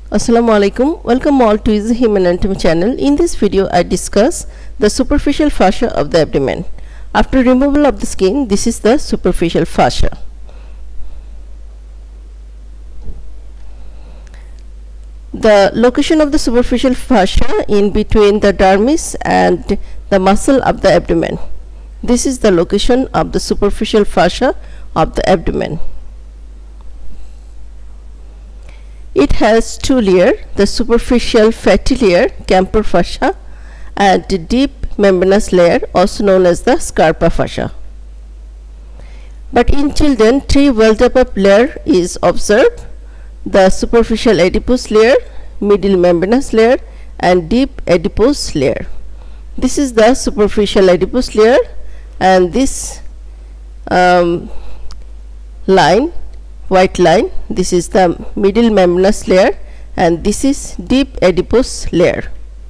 Assalamu alaikum. Welcome all to Easy Human Anatomy channel. In this video I discuss the superficial fascia of the abdomen. After removal of the skin, this is the superficial fascia. The location of the superficial fascia in between the dermis and the muscle of the abdomen. This is the location of the superficial fascia of the abdomen. It has two layers, the superficial fatty layer, Camper fascia, and the deep membranous layer, also known as the Scarpa fascia. But in children, three well-developed layer is observed: the superficial adipose layer, middle membranous layer, and deep adipose layer. This is the superficial adipose layer, and this line, white line, this is the middle membranous layer, and this is deep adipose layer.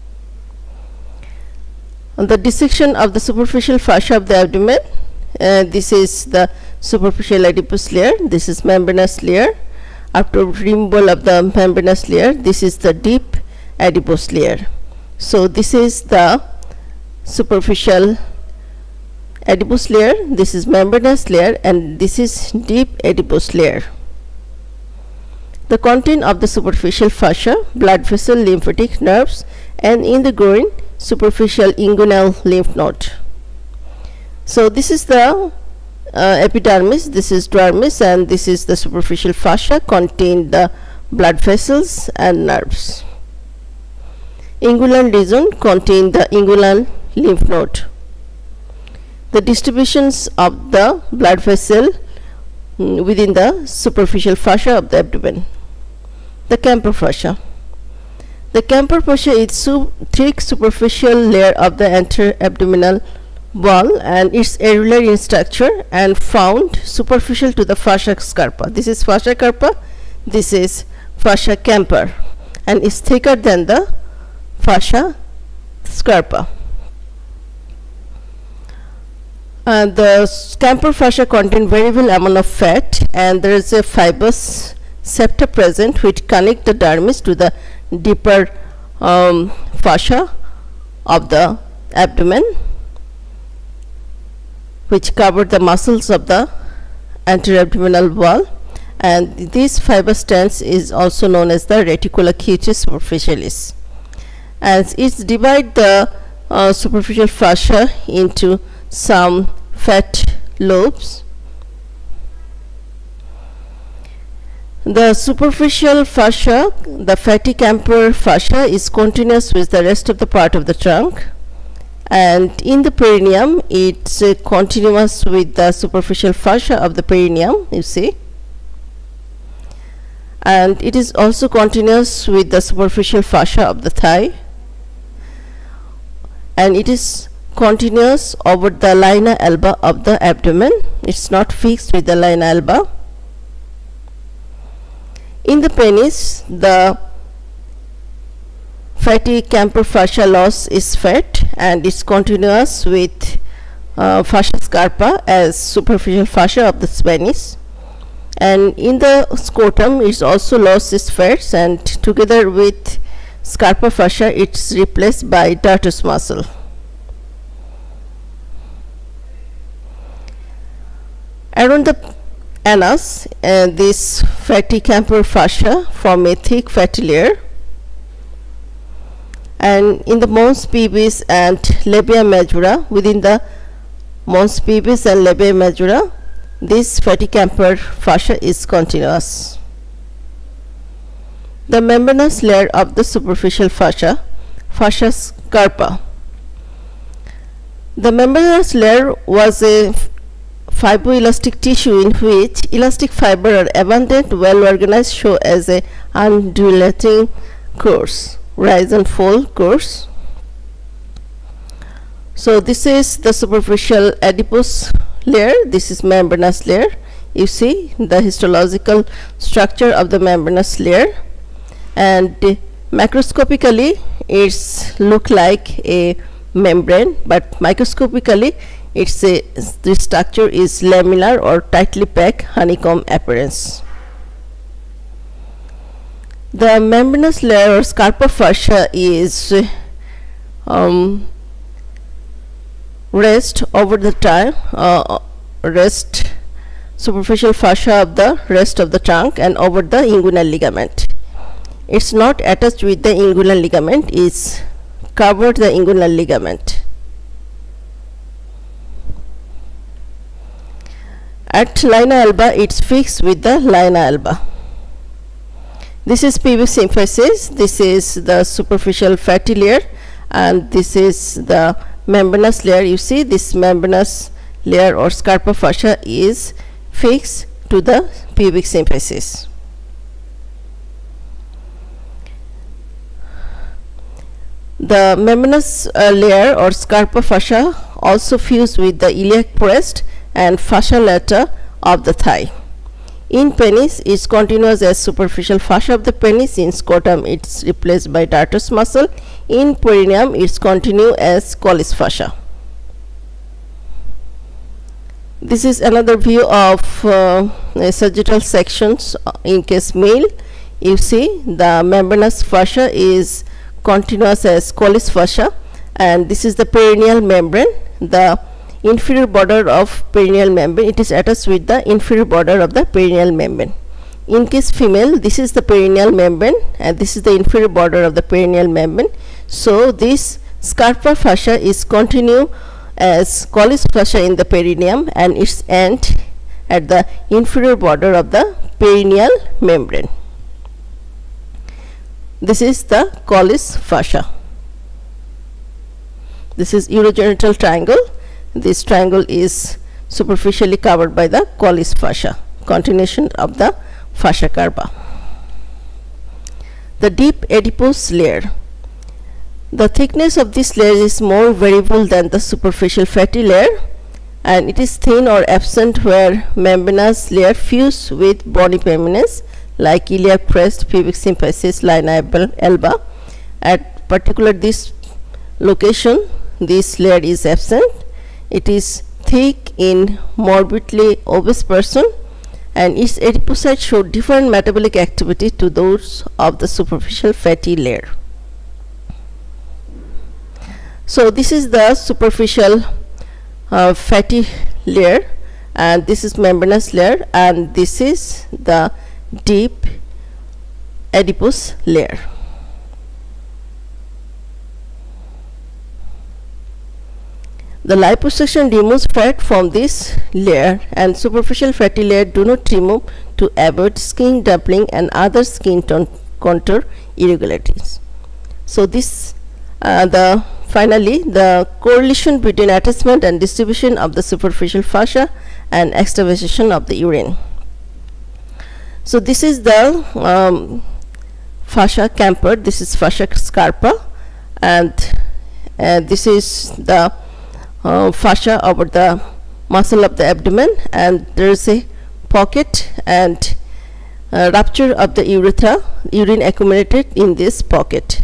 On the dissection of the superficial fascia of the abdomen, this is the superficial adipose layer, this is membranous layer. After removal of the membranous layer, this is the deep adipose layer. So this is the superficial adipose layer, this is membranous layer, and this is deep adipose layer. The content of the superficial fascia: blood vessel, lymphatic nerves, and in the groin, superficial inguinal lymph node. So this is the epidermis, this is dermis, and this is the superficial fascia contain the blood vessels and nerves. Inguinal region contain the inguinal lymph node. The distributions of the blood vessel within the superficial fascia of the abdomen. The Camper fascia. The Camper fascia is thick superficial layer of the anterior abdominal wall, and it's irregular in structure and found superficial to the fascia scarpa. This is fascia carpa, this is fascia Camper, and is thicker than the fascia scarpa. The Camper fascia contain variable amount of fat, and there is a fibrous septa present which connect the dermis to the deeper fascia of the abdomen, which cover the muscles of the anterior abdominal wall, and this fibrous stance is also known as the reticula cutis superficialis. As it divide the superficial fascia into some fat lobes. The superficial fascia, the fatty Camper fascia, is continuous with the rest of the part of the trunk, and in the perineum it's continuous with the superficial fascia of the perineum, you see, and it is also continuous with the superficial fascia of the thigh, and it is continuous over the linea alba of the abdomen. It's not fixed with the linea alba. In the penis, the fatty Camper fascia loss is fat, and it's continuous with fascia scarpa as superficial fascia of the penis. And in the scrotum, it's also loss is fats, and together with scarpa fascia, it's replaced by dartos muscle. Around the anus, this fatty Camper fascia form a thick fatty layer, and in the mons pubis and labia majora, within the mons pubis and labia majora, this fatty Camper fascia is continuous. The membranous layer of the superficial fascia, fascia scarpa. The membranous layer was a fibroelastic tissue in which elastic fiber are abundant, well organized, show as a undulating course, rise and fall course. So this is the superficial adipose layer, this is membranous layer. You see the histological structure of the membranous layer, and macroscopically it's look like a membrane, but microscopically this structure is lamellar or tightly packed honeycomb appearance. The membranous layer or Scarpa fascia is rest over the time, rest superficial fascia of the rest of the trunk and over the inguinal ligament. It's not attached with the inguinal ligament, it's covered the inguinal ligament. At linea alba, it's fixed with the linea alba. This is pubic symphysis, this is the superficial fatty layer, and this is the membranous layer. You see, this membranous layer or Scarpa fascia is fixed to the pubic symphysis. The membranous layer or Scarpa fascia also fuse with the iliac crest and fascia lata of the thigh. In penis, it's continuous as superficial fascia of the penis. In scrotum, it's replaced by dartos muscle. In perineum, it's continuous as collis fascia. This is another view of sagittal sections in case male. You see the membranous fascia is continuous as collis fascia, and this is the perineal membrane, the inferior border of perineal membrane. It is attached with the inferior border of the perineal membrane. In case female, this is the perineal membrane and this is the inferior border of the perineal membrane. So this Scarpa fascia is continuous as collis fascia in the perineum and its end at the inferior border of the perineal membrane. This is the collis fascia. This is urogenital triangle. This triangle is superficially covered by the collis fascia, continuation of the fascia carpa. The deep adipose layer. The thickness of this layer is more variable than the superficial fatty layer, and it is thin or absent where membranous layer fuse with bony prominence like iliac crest, pubic symphysis, linea alba. At particular this location, this layer is absent. It is thick in morbidly obese person, and its adipocytes show different metabolic activity to those of the superficial fatty layer. So this is the superficial fatty layer, and this is membranous layer, and this is the deep adipose layer. The liposuction removes fat from this layer, and superficial fatty layer do not remove to avoid skin dumpling and other skin contour irregularities. So this finally the correlation between attachment and distribution of the superficial fascia and extravasation of the urine. So this is the fascia camper, this is fascia scarpa, and this is the fascia over the muscle of the abdomen, and there is a pocket and rupture of the urethra, urine accumulated in this pocket.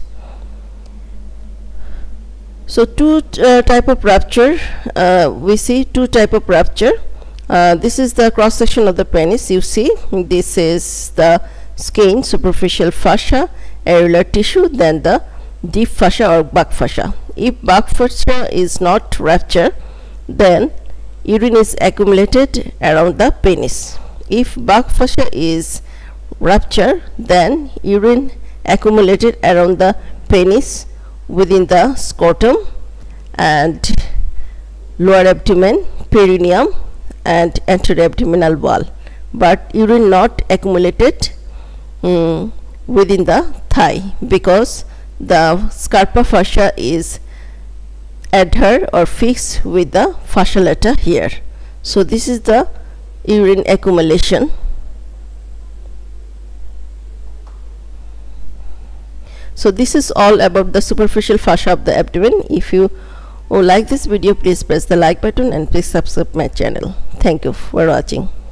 So two type of rupture, we see two type of rupture. This is the cross section of the penis. You see this is the skin, superficial fascia, areolar tissue, then the deep fascia or buck fascia. If buck fascia is not ruptured, then urine is accumulated around the penis. If buck fascia is ruptured, then urine accumulated around the penis within the scrotum and lower abdomen, perineum and anterior abdominal wall, but urine not accumulated within the thigh, because the Scarpa fascia is adhered or fixed with the fascia lata here. So this is the urine accumulation. So this is all about the superficial fascia of the abdomen. If you like this video, please press the like button and please subscribe my channel. Thank you for watching.